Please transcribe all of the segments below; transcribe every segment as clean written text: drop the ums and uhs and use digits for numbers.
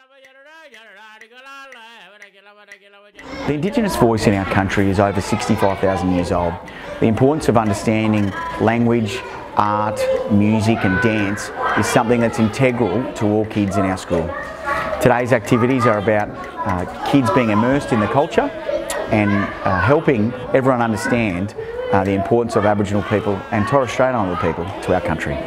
The Indigenous voice in our country is over 65,000 years old. The importance of understanding language, art, music and dance is something that's integral to all kids in our school. Today's activities are about kids being immersed in the culture and helping everyone understand the importance of Aboriginal people and Torres Strait Islander people to our country.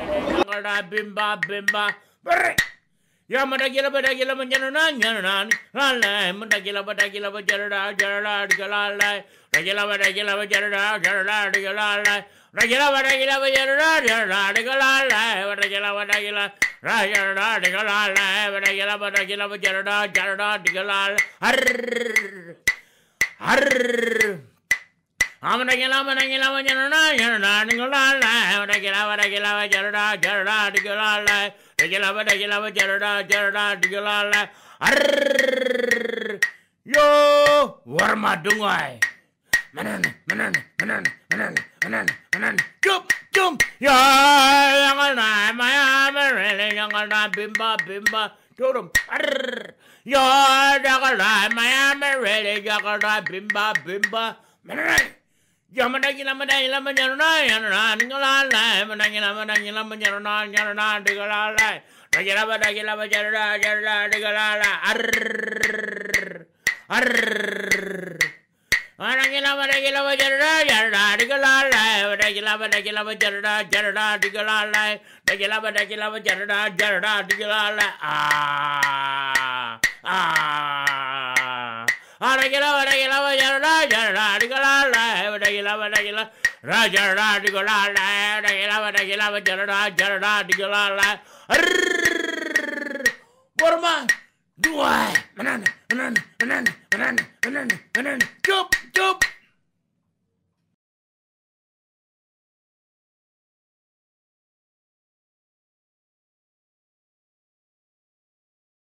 Yo, warma dungai. Jump, ya, yangal na, maya, merele, yangal na, bimba, turum, yo, yangal na, maya, merele, yangal na, bimba, merele. Yamadagila, yana, ningala, managila, yana, digala, Ragila, digala, Jump.